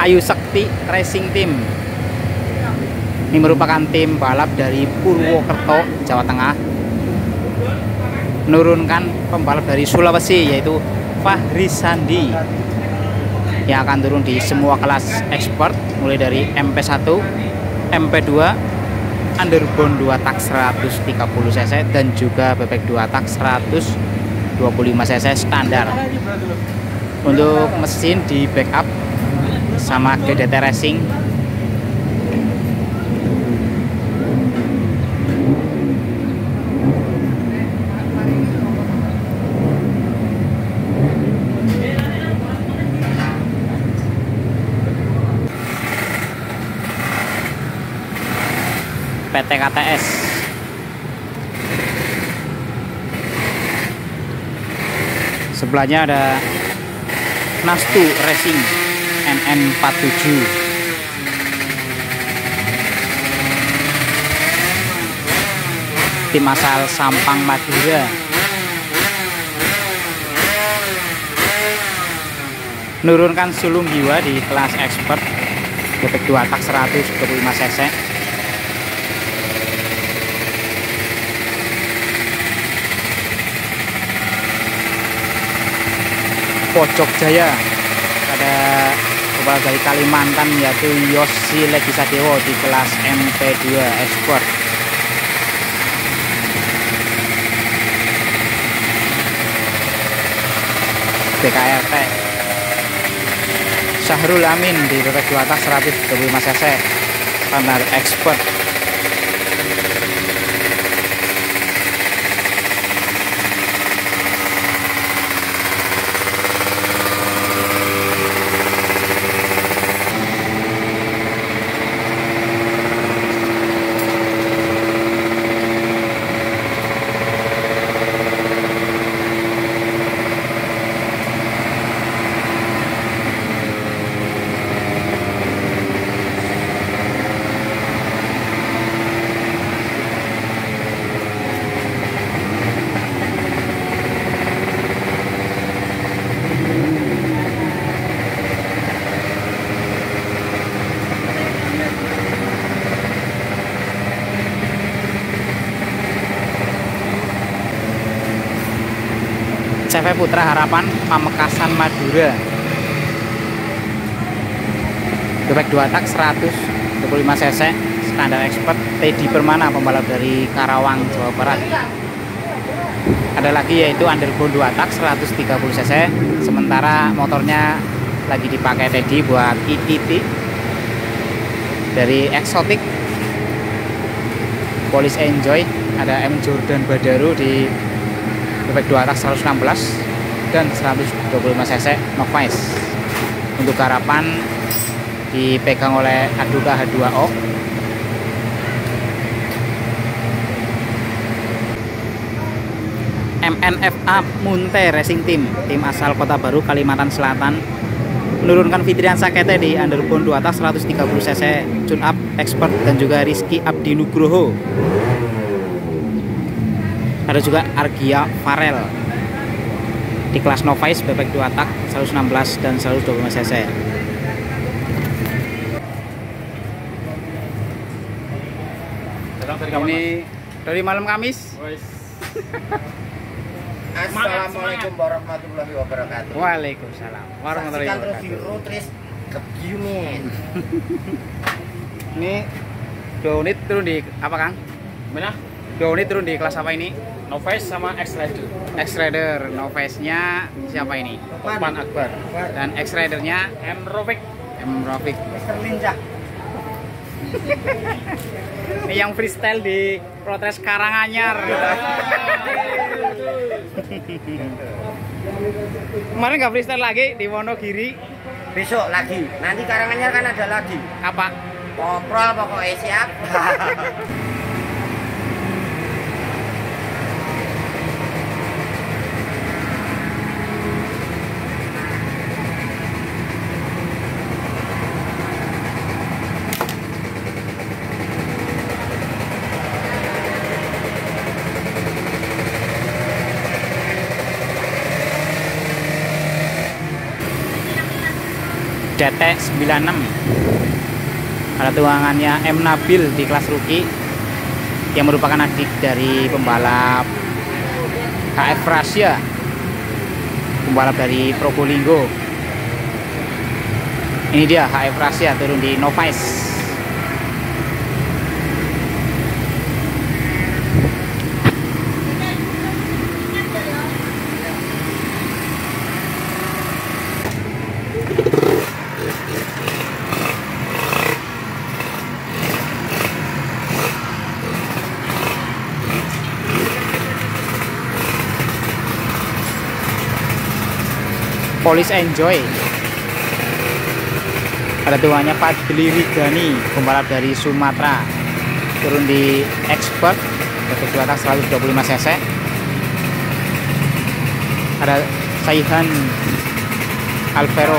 Ayu Sekti Racing Team. Ini merupakan tim balap dari Purwokerto, Jawa Tengah. Menurunkan pembalap dari Sulawesi yaitu Fahri Sandi yang akan turun di semua kelas expert mulai dari MP1, MP2, underbone 2 tak 130 cc dan juga bebek 2 tak 125 cc standar. Untuk mesin di backup sama GDT Racing. PT KTS. Sebelahnya ada Nastu Racing NN47. Tim asal Sampang, Madura. Menurunkan sulung jiwa di kelas expert bebek 2 tak 125 cc. Pojok Jaya ada pembalap dari Kalimantan yaitu Yosi Legisadewo di kelas MP2 Export. BKRT Syahrul Amin di bebek 2 tak 125 cc standar Export. CV Putra Harapan Pamekasan, Madura. Bebek 2 tak 125 cc standar expert. Teddy Permana pembalap dari Karawang, Jawa Barat. Ada lagi yaitu underbone 2 tak 130 cc. Sementara motornya lagi dipakai Teddy buat ITT dari Exotic. Police Enjoy. Ada M Jordan Badaru di bebek 2 tak 116 dan 125 cc Novice. Untuk Harapan dipegang oleh Aduka H2O. MNFA Munte Racing Team, tim asal Kota Baru, Kalimantan Selatan. Menurunkan Fitrian Sakete di underbone 2 tak 130 cc tune up expert dan juga Rizky Abdi Nugroho. Ada juga Argia Farel di kelas Novice bebek 2 tak 116 dan 125 cc. Ini dari malam Kamis. Assalamualaikum warahmatullahi wabarakatuh. Waalaikumsalam warahmatullahi wabarakatuh. Ini 2 unit turun di apa, Kang? Mana? 2 unit turun di kelas apa ini? Novice sama X-Rider. X-Rider. Novice-nya siapa ini? Opan Akbar. Dan X-Rider-nya M Rovic. Mister Lincah. Ini yang freestyle di Protes Karanganyar. Kemarin nggak freestyle lagi di Wonogiri. Besok lagi. Nanti Karanganyar kan ada lagi. Apa? Poprol pokoknya siap. DT96. Ada tuangannya M Nabil di kelas rookie yang merupakan adik dari pembalap HF Rasia, pembalap dari Probolinggo. Ini dia HF Rasia turun di novice. Police Enjoy. Ada tuannya Fadli Ridani, pembalap dari Sumatera, turun di Expert bebek 2 tak 125 cc. Ada Saihan Alvero.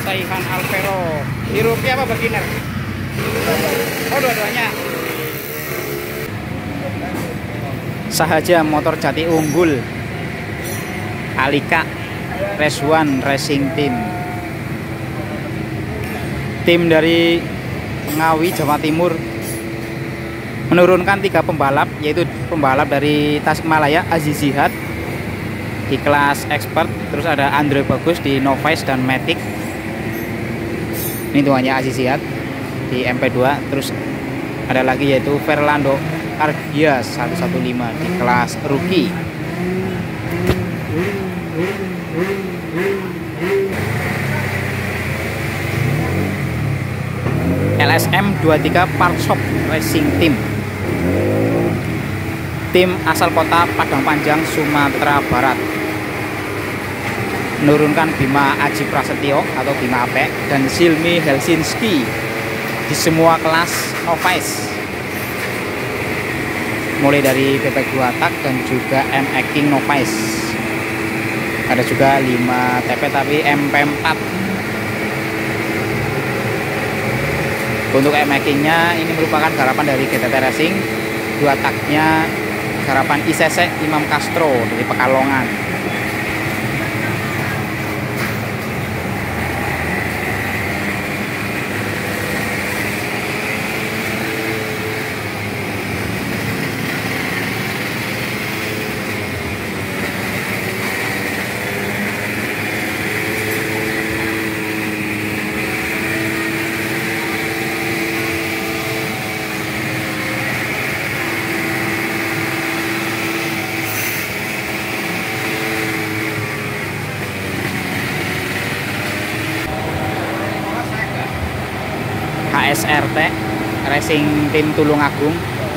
Di rookie apa beginner? Oh, dua-duanya. Sahaja Motor Jati Unggul, Alika Race One Racing Team. Tim dari Ngawi, Jawa Timur menurunkan 3 pembalap, yaitu pembalap dari Tasikmalaya Aziz Zihad di kelas expert, terus ada Andre Bagus di novice dan matic. Ini tuannya Aziz Zihad di MP2, terus ada lagi yaitu Fernando Argia 115 di kelas rookie. LSM 23 Parkshop Racing Team. Tim asal kota Padang Panjang, Sumatera Barat. Menurunkan Bima Aji Prasetyo atau Bima Ape dan Silmi Helsinki di semua kelas novice, mulai dari bebek 2 tak dan juga M King novice. Ada juga 5 TP tapi MP4. Untuk M-Making-nya ini merupakan garapan dari GTT Racing, 2 taknya garapan ICC Imam Castro dari Pekalongan. HSRT Racing Team Tulungagung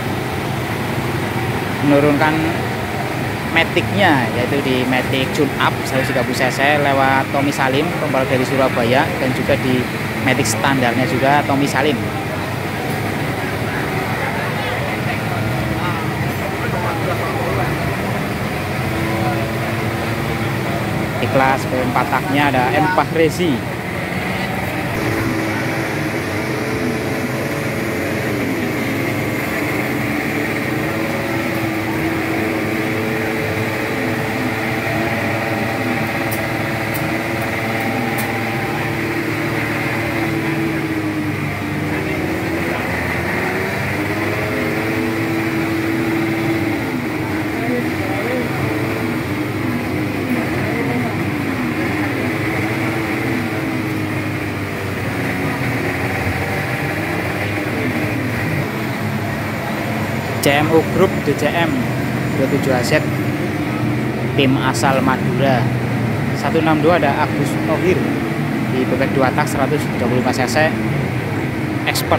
menurunkan matic-nya, yaitu di matic tune up 130 cc lewat Tommy Salim, pembalap dari Surabaya, dan juga di matic standarnya juga Tommy Salim. Di kelas 4 taknya ada M Fahrezi. CMU Group DCM 27 Aset, tim asal Madura. 162 ada Agus Tohir di bebek 2 tak 135 cc expert.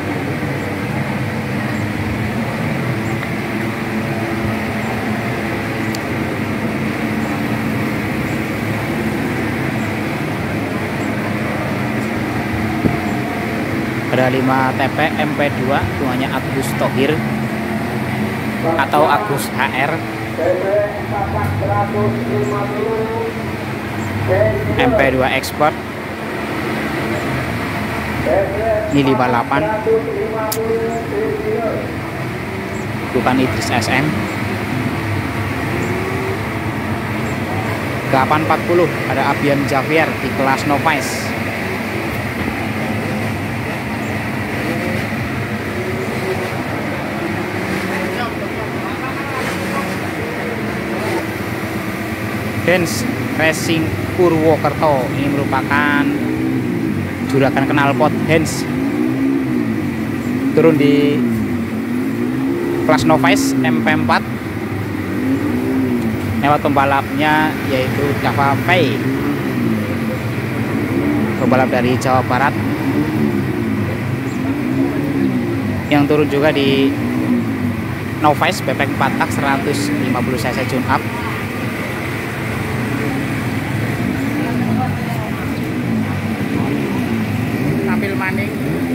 Ada 5 TP MP2 tuanya Agus Tohir atau Agus HR, MP2 Expert. Ini 58 bukan Idris SM. 840 ada Abian Javier di kelas novice. Dance Racing Purwokerto. Ini merupakan juragan knalpot Hans. Turun di kelas novice MP4. Lewat pembalapnya yaitu Java Pay, pembalap dari Jawa Barat, yang turun juga di novice bebek 4 tak 150 cc tune up. Tampil maning.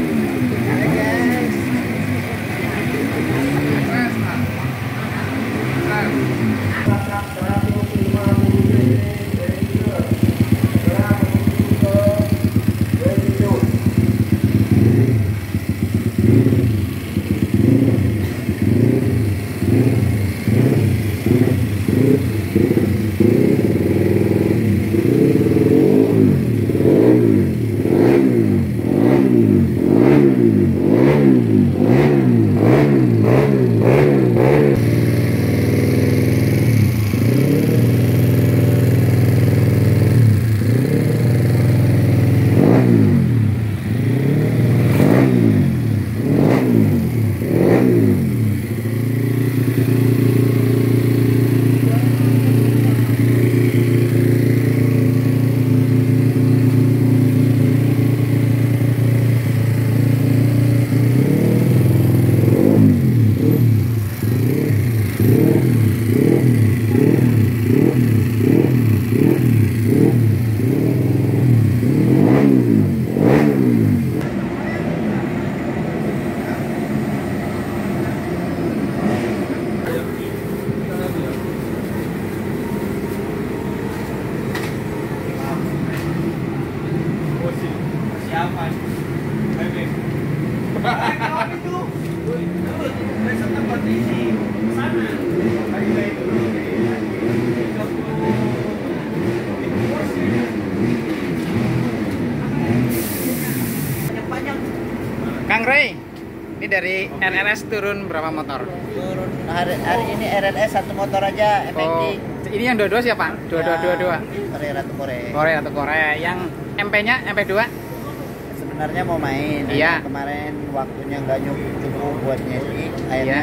Kang Ray, ini dari RRS turun berapa motor? Turun hari ini RNS satu motor aja Oh, ini yang dua-dua siapa? Dua-dua. Korea Ratu Korea. Korea atau Korea. Yang MP-nya MP2? Sebenarnya mau main. Iya. Kemarin waktunya nggak cukup buat nyesi. Akhirnya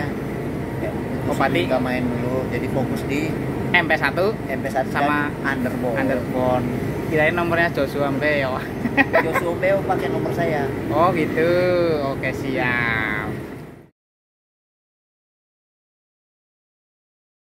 Oh, berarti nggak main dulu. Jadi fokus di MP1 MP1 sama dan Underbone. Underbone. Kirain nomornya Joshua Mbeo. Joshua Beo pakai nomor saya. Oh gitu. Oke, siap.